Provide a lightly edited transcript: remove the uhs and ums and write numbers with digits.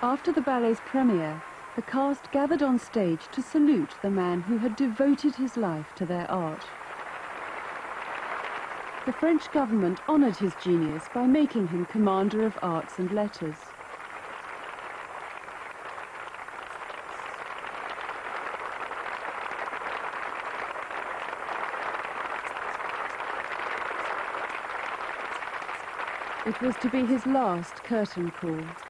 After the ballet's premiere, the cast gathered on stage to salute the man who had devoted his life to their art. The French government honoured his genius by making him Commander of Arts and Letters. It was to be his last curtain call.